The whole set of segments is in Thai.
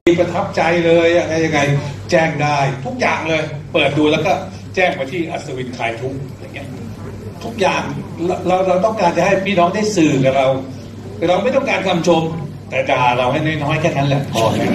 ประทับใจเลยอะไรยังไงแจ้งได้ทุกอย่างเลยเปิดดูแล้วก็แจ้งมาที่อัศวินขายทุกอย่างเงี้ยทุกอย่างเราต้องการจะให้พี่น้องได้สื่อกับเราไม่ต้องการคำชมแต่ด่าเราให้น้อยๆแค่นั้นแหละพอแล้ว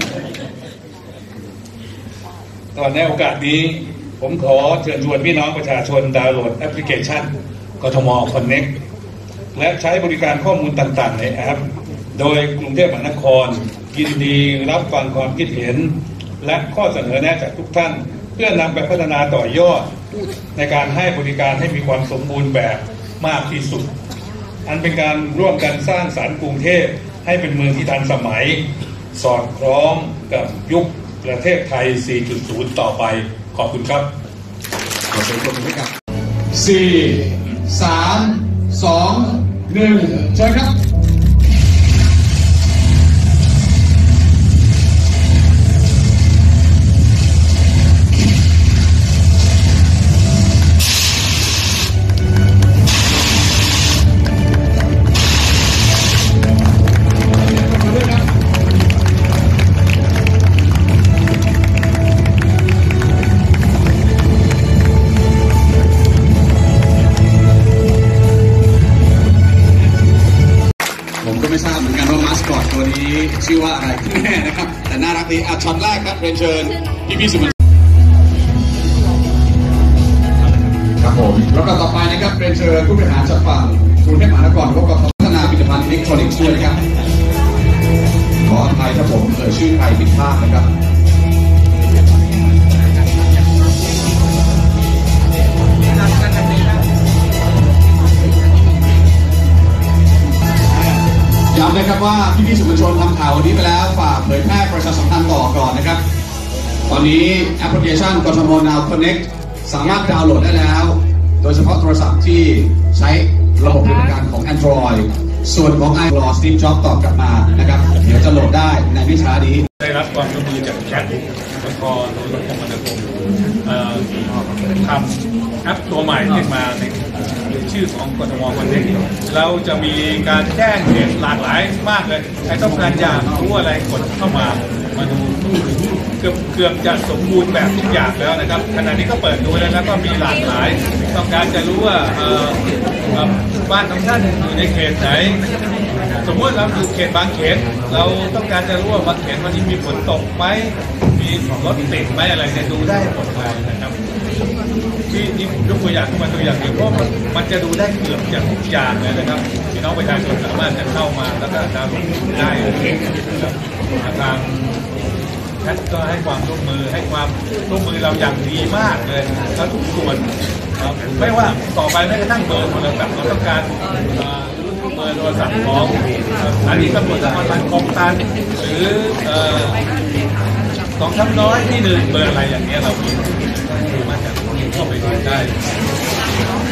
ตอนในโอกาสนี้ผมขอเชิญชวนพี่น้องประชาชนดาวน์โหลดแอปพลิเคชันกทม Connect และใช้บริการข้อมูลต่างๆในแอปโดยกรุงเทพมหานครยินดีรับฟังความคิดเห็นและข้อเสนอแนะจากทุกท่านเพื่อนำไปพัฒนาต่อยอดในการให้บริการให้มีความสมบูรณ์แบบมากที่สุดอันเป็นการร่วมกันสร้างสรรค์กรุงเทพให้เป็นเมืองที่ทันสมัยสอดคล้องกับยุคประเทศไทย 4.0 ต่อไปขอบคุณครับขอเชิญชมด้วยครับ4 3 2 1เชิญครับไม่ทราบเหมือนกันว่ามาสคอตตัวนี้ชื่อว่าอะไรแน่นะครับแต่น่ารักดีช็อตแรกครับเรียนเชิญพี่สุวรรณครับผมแล้วก็ต่อไปนะครับเรียนเชิญผู้บริหารจากฝั่งกรุงเทพมหานครร่วมกับพัฒนาผลิตภัณฑ์อิเล็กทรอนิกส์ด้วยนะครับขออภัยถ้าผมชื่อใครผิดพลาดนะครับย้ำนะครับว่าพี่ๆสื่อมวลชนทำข่าววันนี้ไปแล้วฝากเผยแพร่ประชาสัมพันธ์ต่อก่อนนะครับตอนนี้แอปพลิเคชันกทม Now Connect สามารถดาวน์โหลดได้แล้วโดยเฉพาะโทรศัพท์ที่ใช้ระบบปฏิบัติการของ Android ส่วนของ iOS Steve Jobs ตอบกลับมานะครับเดี๋ยวจะโหลดได้ในไม่ช้านี้ได้รับความร่วมมือจากแคทนครหลวงคมนาคมทำแอปตัวใหม่ขึ้นมาในชื่อของกทม Connect เราจะมีการแจ้งเหตุหลากหลายมากเลยใครต้องการอยากรู้อะไรกดเข้ามาดูเกือบจะสมบูรณ์แบบทุกอย่างแล้วนะครับขณะนี้ก็เปิดดูแล้วก็มีหลากหลายต้องการจะรู้ว่าบ้านของท่านอยู่ในเขตไหนสมมติเราอยู่เขตบางเขนเราต้องการจะรู้ว่าบางเขนวันนี้มีฝนตกไหมมีรถติดไหมอะไรเนี่ยดูได้หมดเลยนะครับที่ยกตัวอย่างขึ้นมาตัวอย่างเดียวเพราะมันจะดูได้เกือบจะทุกอย่างเลยนะครับพี่น้องประชาชนสามารถจะเข้ามาแล้วก็ดาวน์โหลดได้ทางแพทก็ให้ความร่วมมือเราอย่างดีมากเลยแล้วทุกส่วนไม่ว่าต่อไปแม้กระทั่งเบอร์โทรศัพท์เราต้องการเบอร์โทรศัพท์ของสถานีตำรวจนครบาลคลองตันหรือกองทัพน้อยที่1เบอร์อะไรอย่างเงี้ยเราสามารถจะเข้าไปดูได้